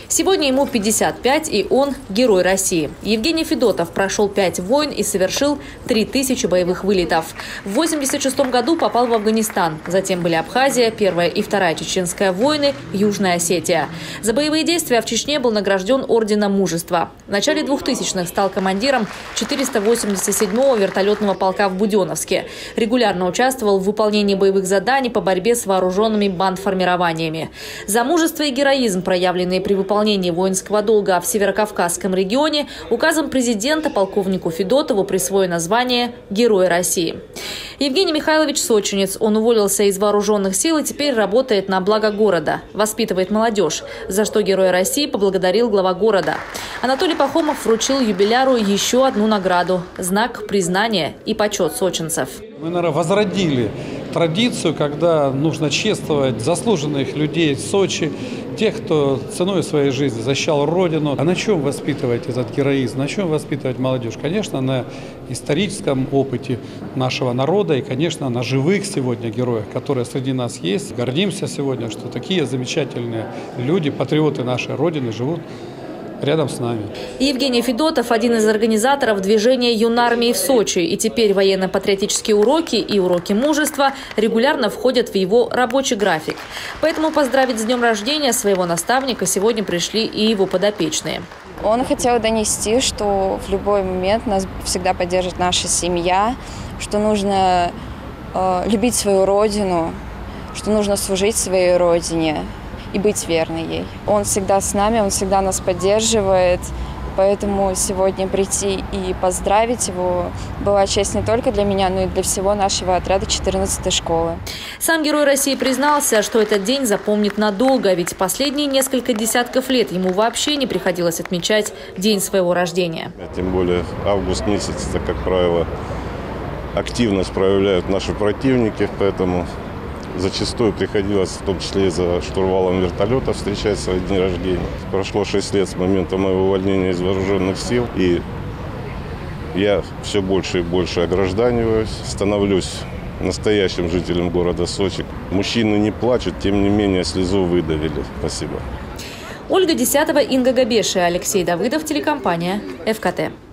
Сегодня ему 55, и он герой России. Евгений Федотов прошел 5 войн и совершил 3000 боевых вылетов. В 1986 году попал в Афганистан. Затем были Абхазия, Первая и Вторая Чеченская войны, Южная Осетия. За боевые действия в Чечне был награжден Орденом Мужества. В начале 2000-х стал командиром 487-го вертолетного полка в Буденновске. Регулярно участвовал в выполнении боевых заданий по борьбе с вооруженными бандформированиями. За мужество и героизм, проявленные при выполнении воинского долга в Северокавказском регионе, указом президента полковнику Федотову присвоено звание Героя России. Евгений Михайлович сочинец. Он уволился из вооруженных сил и теперь работает на благо города. Воспитывает молодежь, за что Героя России поблагодарил глава города. Анатолий Пахомов вручил юбиляру еще одну награду – знак признания и почет сочинцев. Мы, наверное, возродили традицию, когда нужно чествовать заслуженных людей Сочи, тех, кто ценой своей жизни защищал Родину. А на чем воспитывать этот героизм, на чем воспитывать молодежь? Конечно, на историческом опыте нашего народа и, конечно, на живых сегодня героях, которые среди нас есть. Гордимся сегодня, что такие замечательные люди, патриоты нашей Родины, живут рядом с нами. Евгений Федотов – один из организаторов движения юнармии в Сочи. И теперь военно-патриотические уроки и уроки мужества регулярно входят в его рабочий график. Поэтому поздравить с днем рождения своего наставника сегодня пришли и его подопечные. Он хотел донести, что в любой момент нас всегда поддержит наша семья, что нужно любить свою родину, что нужно служить своей родине и быть верной ей. Он всегда с нами, он всегда нас поддерживает, поэтому сегодня прийти и поздравить его была честь не только для меня, но и для всего нашего отряда 14-й школы. Сам Герой России признался, что этот день запомнит надолго, ведь последние несколько десятков лет ему вообще не приходилось отмечать день своего рождения. Тем более август месяц, это, как правило, активность проявляют наши противники, поэтому зачастую приходилось, в том числе и за штурвалом вертолета, встречать свои дни рождения. Прошло 6 лет с момента моего увольнения из вооруженных сил, и я все больше и больше огражданиваюсь, становлюсь настоящим жителем города Сочи. Мужчины не плачут, тем не менее слезу выдавили. Спасибо. Ольга Десятова, Инга Габеши, Алексей Давыдов, телекомпания ФКТ.